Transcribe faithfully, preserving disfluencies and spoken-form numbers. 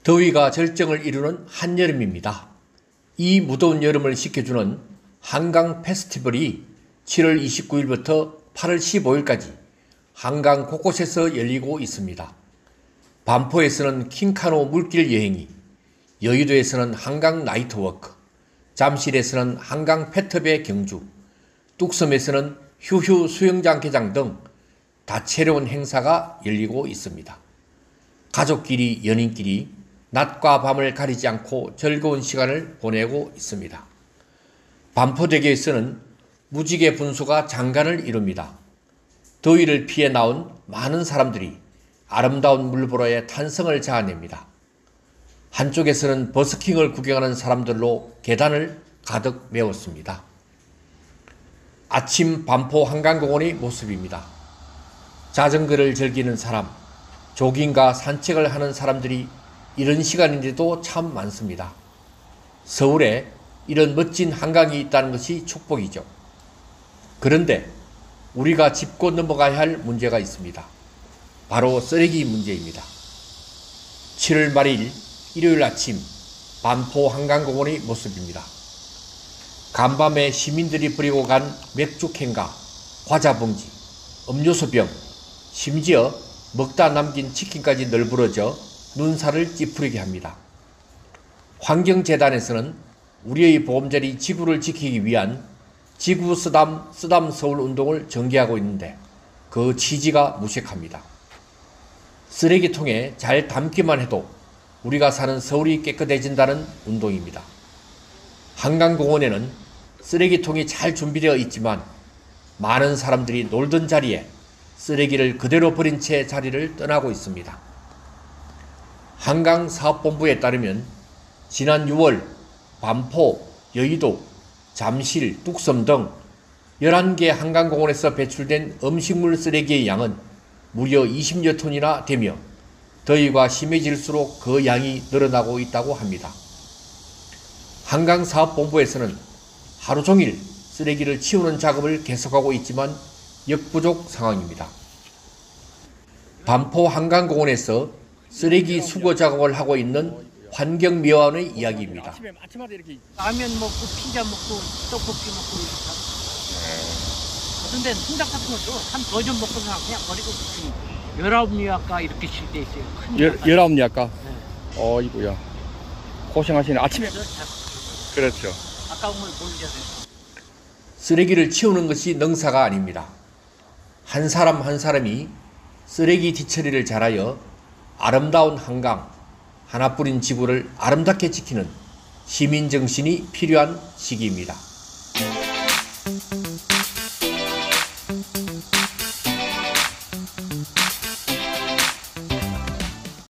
더위가 절정을 이루는 한여름입니다. 이 무더운 여름을 식혀주는 한강 페스티벌이 칠월 이십구일부터 팔월 십오일까지 한강 곳곳에서 열리고 있습니다. 반포에서는 킹카노 물길 여행이, 여의도에서는 한강 나이트워크, 잠실에서는 한강 페터배 경주, 뚝섬에서는 휴휴 수영장 개장 등 다채로운 행사가 열리고 있습니다. 가족끼리, 연인끼리 낮과 밤을 가리지 않고 즐거운 시간을 보내고 있습니다. 반포대교에서는 무지개 분수가 장관을 이룹니다. 더위를 피해 나온 많은 사람들이 아름다운 물보라에 탄성을 자아냅니다. 한쪽에서는 버스킹을 구경하는 사람들로 계단을 가득 메웠습니다. 아침 반포 한강공원의 모습입니다. 자전거를 즐기는 사람, 조깅과 산책을 하는 사람들이 이런 시간인데도 참 많습니다. 서울에 이런 멋진 한강이 있다는 것이 축복이죠. 그런데 우리가 짚고 넘어가야 할 문제가 있습니다. 바로 쓰레기 문제입니다. 칠월 말일 일요일 아침 반포 한강공원의 모습입니다. 간밤에 시민들이 버리고 간 맥주캔과 과자봉지, 음료수병, 심지어 먹다 남긴 치킨까지 널브러져 눈살을 찌푸리게 합니다. 환경재단에서는 우리의 보금자리 지구를 지키기 위한 지구 쓰담 쓰담 서울 운동을 전개하고 있는데 그 취지가 무색합니다. 쓰레기통에 잘 담기만 해도 우리가 사는 서울이 깨끗해진다는 운동입니다. 한강공원에는 쓰레기통이 잘 준비되어 있지만 많은 사람들이 놀던 자리에 쓰레기를 그대로 버린 채 자리를 떠나고 있습니다. 한강사업본부에 따르면 지난 유월 반포, 여의도, 잠실, 뚝섬 등 열한 개 한강공원에서 배출된 음식물 쓰레기의 양은 무려 이십여 톤이나 되며 더위가 심해질수록 그 양이 늘어나고 있다고 합니다. 한강사업본부에서는 하루 종일 쓰레기를 치우는 작업을 계속하고 있지만 역부족 상황입니다. 반포 한강공원에서 쓰레기 수거 작업을 하고 있는 환경미화원의 이야기입니다. 아침에, 아침마다 이렇게 라면 먹고 피자 먹고 떡볶이 먹고 그런데 통닭 같은 것도 한 더 좀 먹고 그냥 버리고 열아홉 리아까 이렇게 칠 때 있어요. 열, 열아홉 리아까? 네. 어이구야. 고생하시네. 아침에. 그렇죠. 아까운 걸 모르잖아요. 쓰레기를 치우는 것이 능사가 아닙니다. 한 사람 한 사람이 쓰레기 뒤처리를 잘하여 아름다운 한강, 하나뿐인 지구를 아름답게 지키는 시민정신이 필요한 시기입니다.